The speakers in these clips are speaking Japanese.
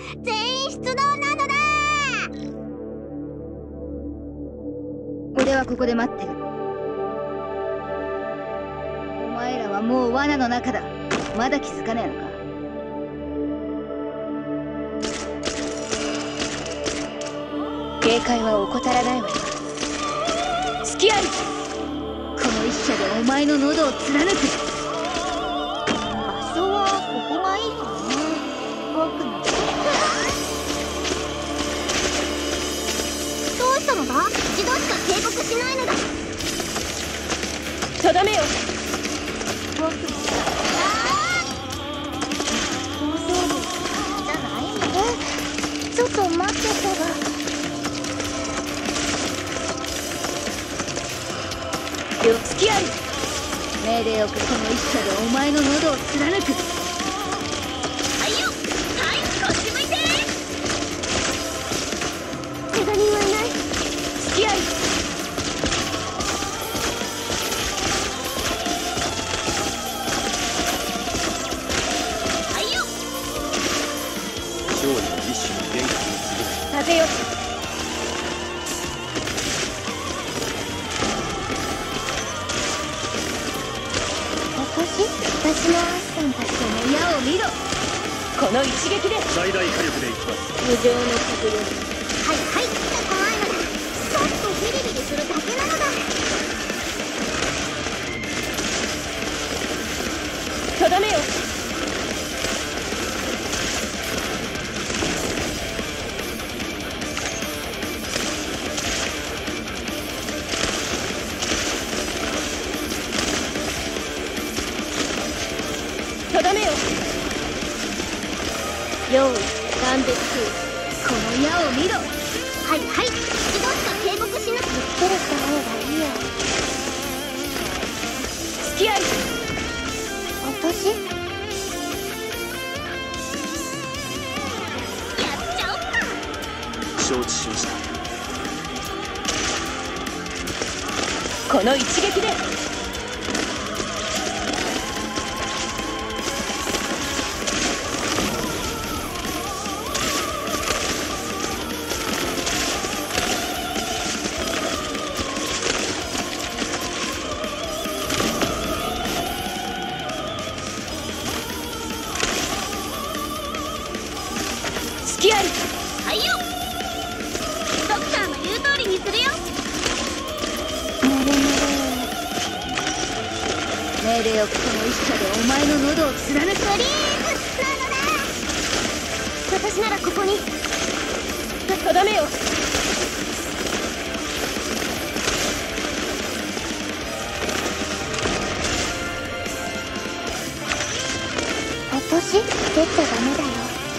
全員出動なのだ。 俺はここで待ってる。お前らはもう罠の中だ。まだ気づかねえのか。警戒は怠らないわよ。隙あり。この一射でお前の喉を貫く。 場所はここがいいかな。僕のどうしたのだ。一度しか警告しないのだ。 とどめよ。 僕の大丈夫じゃないの。ちょっと待ってたら。 隙あり。命令をく。この一射でお前の喉を貫く。 はいよ。はい、こっち向いて。怪我人はいない。 隙あり。 はいよ。 勝利の一種の元気にする。 風よ。 私のアッサンたちこの矢を見ろ。この一撃で最大火力でいきます。 無情の風よ。 はいはいって怖いのだ。ちょっとビリビリするだけなのだ。 とどめよ。とどめよ。用意断絶。この矢を見ろ。 はいはい、一度しか警告しなくて。ゆっくりした方がいいよ。 隙あり。 私やっちゃおっか。 承知しました。 この一撃で隙あり。 はいよ。ドクターの言う通りにするよ。 命令をく。この一射でお前の喉を貫く。 フリーズなのだ。私ならここに。 とどめよ。 私出ちゃダメだよ。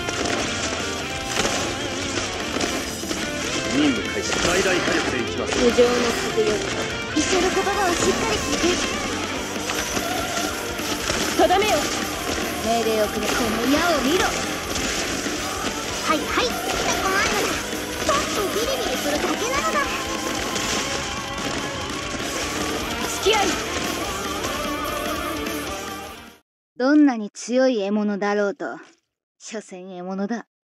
任務開始。最大火力でいきます。 無情の風よ。 医者の言葉をしっかり聞いて。 とどめよ。命令をくれ。この矢を見ろ。 はいはいって怖いのだ。ちょっとビリビリするだけなのだ。 隙あり。どんなに強い獲物だろうと、所詮獲物だ。